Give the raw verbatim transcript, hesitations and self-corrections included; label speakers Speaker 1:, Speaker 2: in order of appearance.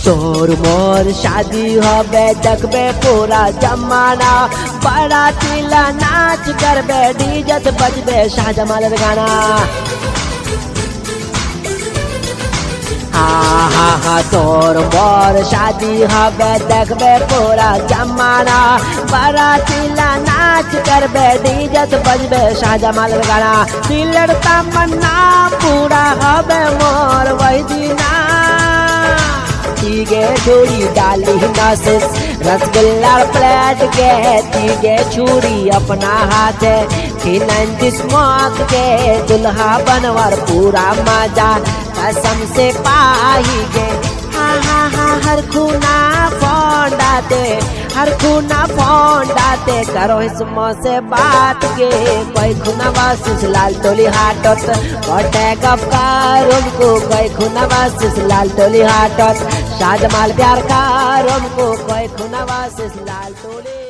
Speaker 1: तोर मोर शादी हबे देखबे पूरा जमाना, बारातीला नाच करबे डीजे बजबे शाहजमाल गाना। हाँ हाँ हाँ तोर मोर शादी हबे देखबे पूरा जमाना, बारातीला नाच करबे डीजे बजबे शाहजमाल गाना। दिलर तमन्ना पूरा हबे मोर वही दिना, तीगे छुरी डाली नसिस रसगुल्ला प्लेट के, तीगे छुरी अपना हाथे खिलन जिस्मत के, दुल्हा बनवर पूरा मजा कसम से पाही गे। हाँ हाँ हाँ हर खूना फोन डाते, हर खूना फोन डाते करो इसमो से बात के, कोई खुना वासिस लाल टोली हाटत बटे गप करूम को, कोई खुना वासिस लाल टोली हाटत शाहजमाल प्यार करूम को, कोई खुना वासिस लाल टोली।